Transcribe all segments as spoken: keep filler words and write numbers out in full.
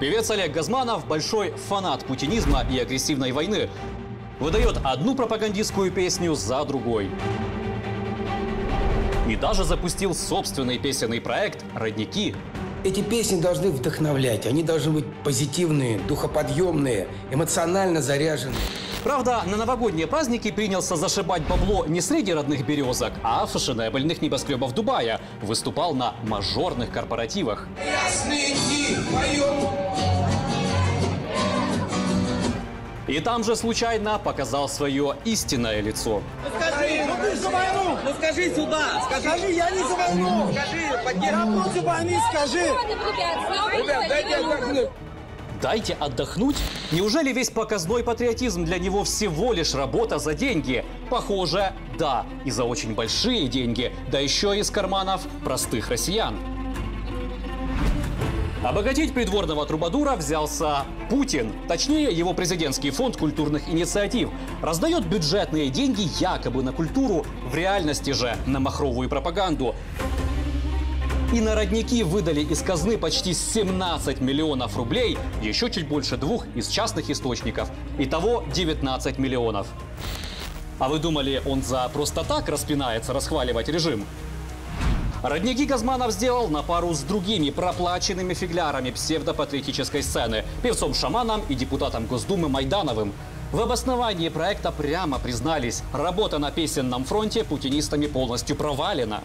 Певец Олег Газманов – большой фанат путинизма и агрессивной войны. Выдает одну пропагандистскую песню за другой. И даже запустил собственный песенный проект «Родники». Эти песни должны вдохновлять, они должны быть позитивные, духоподъемные, эмоционально заряженные. Правда, на новогодние праздники принялся зашибать бабло не среди родных березок, а фешенебельных небоскребов Дубая. Выступал на мажорных корпоративах. Ясные дни поем. И там же случайно показал свое истинное лицо. Ну скажи, ну ты за войну! Ну скажи сюда! Скажи, скажи я не за войну! Скажи, поддерживай! Я против войны, скажи! Ребят, дайте отдохнуть. Дайте отдохнуть? Неужели весь показной патриотизм для него всего лишь работа за деньги? Похоже, да. И за очень большие деньги. Да еще из карманов простых россиян. Обогатить придворного трубадура взялся Путин. Точнее, его президентский фонд культурных инициатив. Раздает бюджетные деньги якобы на культуру, в реальности же на махровую пропаганду. И на родники выдали из казны почти семнадцать миллионов рублей, еще чуть больше двух из частных источников. Итого девятнадцать миллионов. А вы думали, он за просто так распинается расхваливать режим? Родники Газманов сделал на пару с другими проплаченными фиглярами псевдопатриотической сцены, певцом-шаманом и депутатом Госдумы Майдановым. В обосновании проекта прямо признались, работа на песенном фронте путинистами полностью провалена.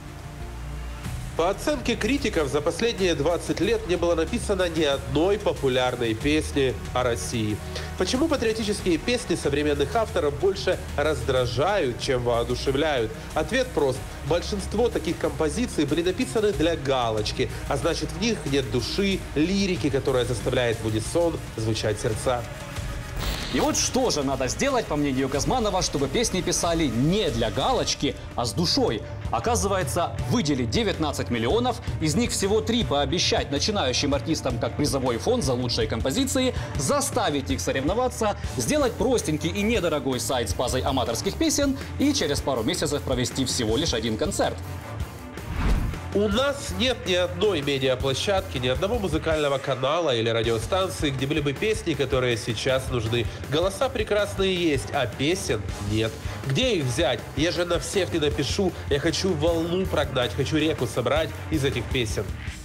По оценке критиков, за последние двадцать лет не было написано ни одной популярной песни о России. Почему патриотические песни современных авторов больше раздражают, чем воодушевляют? Ответ прост. Большинство таких композиций были написаны для галочки, а значит, в них нет души, лирики, которая заставляет в унисон звучать сердца. И вот что же надо сделать, по мнению Газманова, чтобы песни писали не для галочки, а с душой? Оказывается, выделить девятнадцать миллионов, из них всего три пообещать начинающим артистам как призовой фонд за лучшие композиции, заставить их соревноваться, сделать простенький и недорогой сайт с базой аматорских песен и через пару месяцев провести всего лишь один концерт. У нас нет ни одной медиаплощадки, ни одного музыкального канала или радиостанции, где были бы песни, которые сейчас нужны. Голоса прекрасные есть, а песен нет. Где их взять? Я же на всех не напишу. Я хочу волну прогнать, хочу реку собрать из этих песен.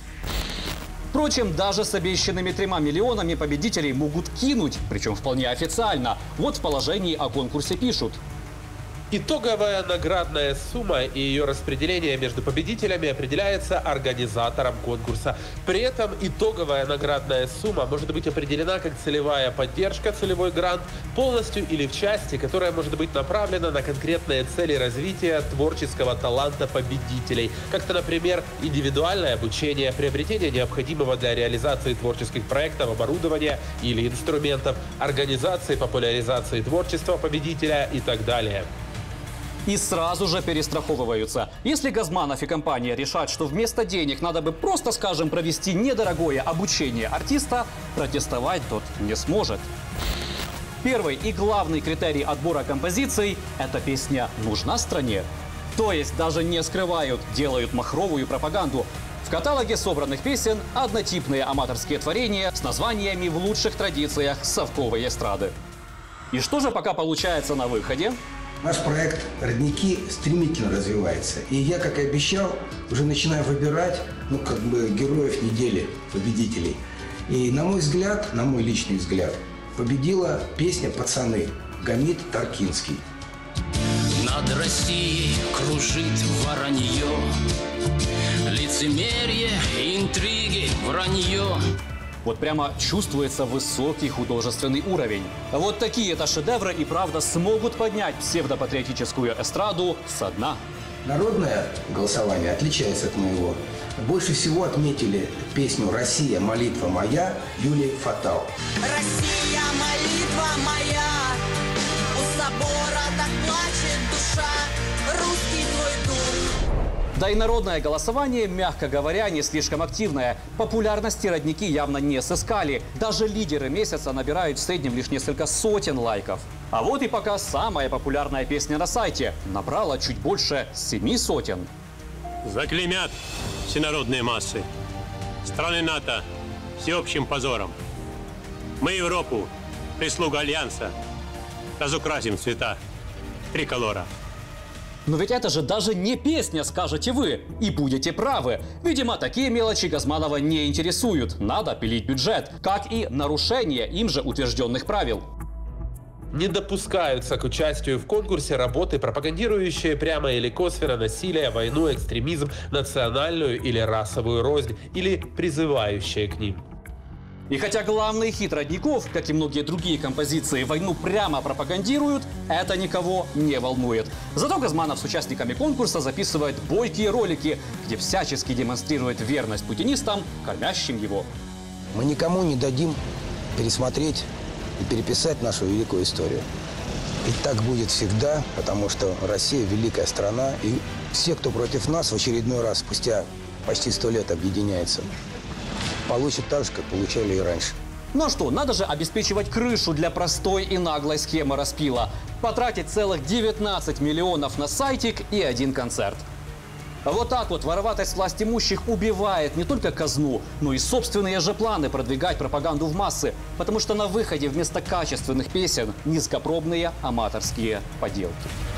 Впрочем, даже с обещанными тремя миллионами победителей могут кинуть, причем вполне официально. Вот в положении о конкурсе пишут. Итоговая наградная сумма и ее распределение между победителями определяется организатором конкурса. При этом итоговая наградная сумма может быть определена как целевая поддержка, целевой грант, полностью или в части, которая может быть направлена на конкретные цели развития творческого таланта победителей. Как-то, например, индивидуальное обучение, приобретение необходимого для реализации творческих проектов оборудования или инструментов, организации, популяризации творчества победителя и так далее. И сразу же перестраховываются. Если Газманов и компания решат, что вместо денег надо бы просто, скажем, провести недорогое обучение артиста, протестовать тот не сможет. Первый и главный критерий отбора композиций – эта песня нужна стране. То есть даже не скрывают, делают махровую пропаганду. В каталоге собранных песен однотипные аматорские творения с названиями в лучших традициях совковой эстрады. И что же пока получается на выходе? Наш проект «Родники» стремительно развивается. И я, как и обещал, уже начинаю выбирать, ну, как бы, героев недели, победителей. И, на мой взгляд, на мой личный взгляд, победила песня «Пацаны» Гамит Таркинский. Над Россией кружит воронье, лицемерие, интриги, вранье. Вот прямо чувствуется высокий художественный уровень. Вот такие-то шедевры и правда смогут поднять псевдопатриотическую эстраду со дна. Народное голосование отличается от моего. Больше всего отметили песню «Россия, молитва моя» Юлии Фатал. Россия, молитва моя, у собора так плачет душа, русский твой дух. Да и народное голосование, мягко говоря, не слишком активное. Популярности родники явно не сыскали. Даже лидеры месяца набирают в среднем лишь несколько сотен лайков. А вот и пока самая популярная песня на сайте набрала чуть больше семи сотен. Заклеймят всенародные массы страны НАТО всеобщим позором. Мы Европу, прислуга Альянса, разукрасим цвета триколора. Но ведь это же даже не песня, скажете вы. И будете правы. Видимо, такие мелочи Газманова не интересуют. Надо пилить бюджет. Как и нарушение им же утвержденных правил. Не допускаются к участию в конкурсе работы, пропагандирующие прямо или косвенно насилие, войну, экстремизм, национальную или расовую рознь, или призывающие к ним. И хотя главный хит Родников, как и многие другие композиции, войну прямо пропагандируют, это никого не волнует. Зато Газманов с участниками конкурса записывает бойкие ролики, где всячески демонстрирует верность путинистам, кормящим его. Мы никому не дадим пересмотреть и переписать нашу великую историю. И так будет всегда, потому что Россия – великая страна, и все, кто против нас, в очередной раз, спустя почти сто лет объединяется, получат так же, как получали и раньше. Ну а что, надо же обеспечивать крышу для простой и наглой схемы распила. Потратить целых девятнадцать миллионов на сайтик и один концерт. Вот так вот вороватость властимущих убивает не только казну, но и собственные же планы продвигать пропаганду в массы. Потому что на выходе вместо качественных песен низкопробные аматорские поделки.